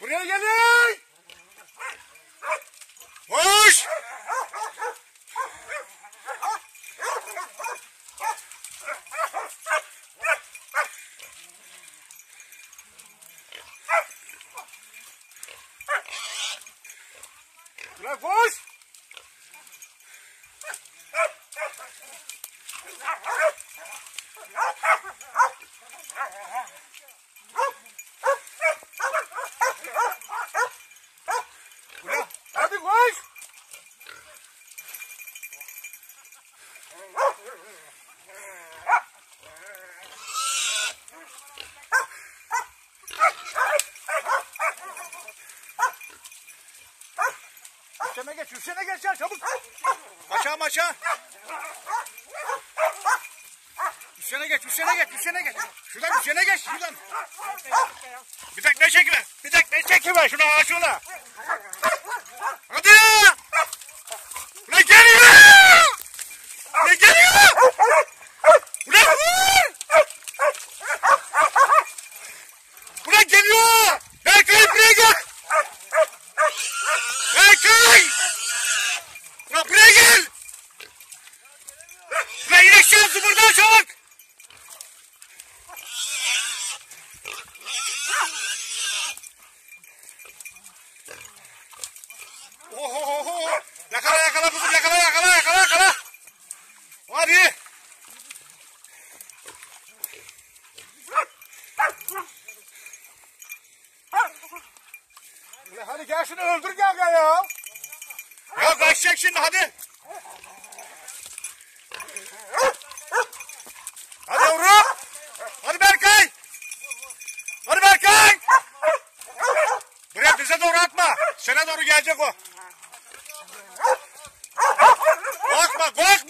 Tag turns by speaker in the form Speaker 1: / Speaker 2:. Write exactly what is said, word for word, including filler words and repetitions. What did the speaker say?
Speaker 1: Buraya gelin. Koş. Ulan koş. Ulan hadi koş. Üstüne geç, üstüne geç ya çabuk. Aşağı aşağı. Üstüne geç, üstüne geç, üstüne geç. Şuradan üstüne geç, şuradan. Bir tekne çekme, bir tekne çekme. Şuna aç şuna. Hadi ya. Ulan geliyor. Ulan geliyor. Ulan vur. Ulan geliyor. Berkay buraya gel. Berkay. Ulan buraya gel. Ulan inek şansı buradan çabuk. Oho, yakala yakala kızım, yakala yakala yakala yakala. Hadi. Ulan hadi gel şunu öldür gel gel ya. Ya kaçacak şimdi hadi. Hadi yavrum. Hadi Berkay. Hadi Berkay. Buraya bize doğru atma. Sana doğru gelecek o. Korkma korkma.